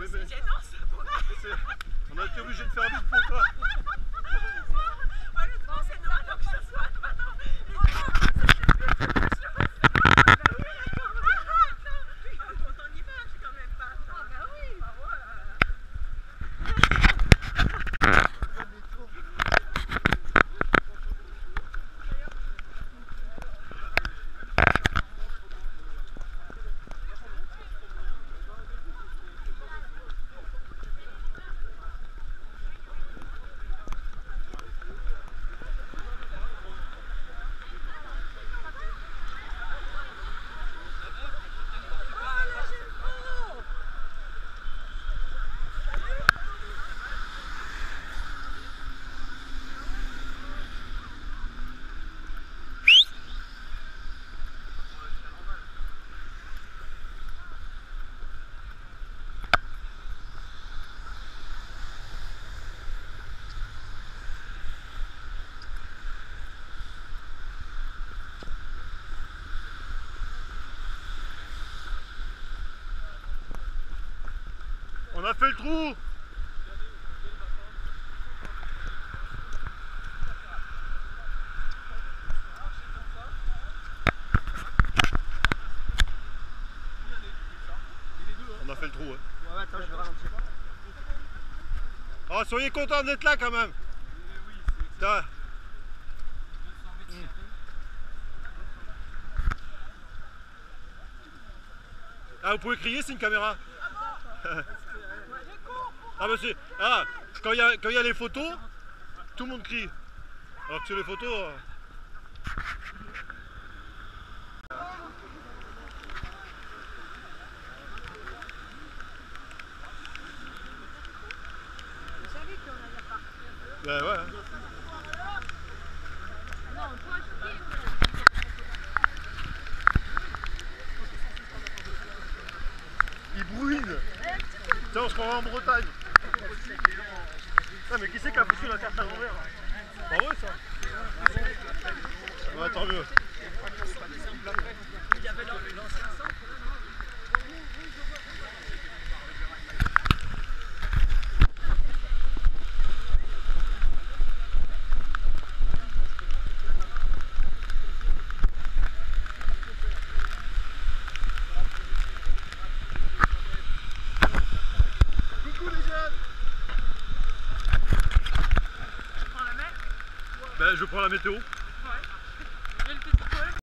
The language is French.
c'est gênant ça pour nous. On a été obligé de faire vite pour toi. Honnêtement, c'est normal que ce soit maintenant. On y va, quand même pas. Ah bah oui. On a fait le trou. On a fait le trou, ouais. Ouais, attends, je vais ralentir. Oh, soyez contents d'être là quand même. Putain. Ah, vous pouvez crier, c'est une caméra. Ah bah c'est... Ah, quand il y a les photos, tout le monde crie. Alors que sur les photos... Vous savez qu'on n'allait pas. Ben ouais. Non, toi, je dis. Il brouille. Tiens, on se croirait en Bretagne. Ah, mais qui c'est qui a foutu la carte à l'envers? Pas vrai ça? Ouais, tant mieux. Il y avait l'ancien centre. Ben, je prends la météo.